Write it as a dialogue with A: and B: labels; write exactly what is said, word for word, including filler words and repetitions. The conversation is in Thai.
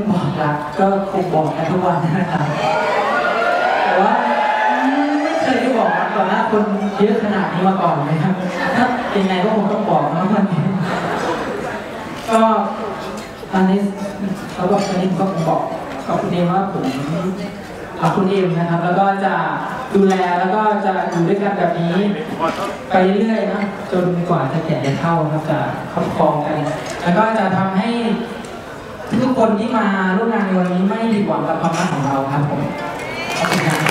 A: บอกรักก็คงบอกกันทุกวันนะครับแต่ว่าไม่เคยได้บอกรักต่อหน้าคนเยอะขนาดนี้มาก่อนเลยครับถ้าเป็นไงก็คงต้องบอกนะวันนี้ก็ตอนนี้เขาบอกตอนนี้ผมก็บอกกับคุณเอมว่าผมรักคุณเอมนะครับแล้วก็จะดูแลแล้วก็จะอยู่ด้วยกันแบบนี้ไปเรื่อยๆนะจนกว่าจะแก่เท่าครับจะครอบครองกันแล้วก็จะทำให้ทุกคนที่มาร่วมงานในวันนี้ไม่ผิดหวังกับความรักของเราครับผมขอบคุณครับ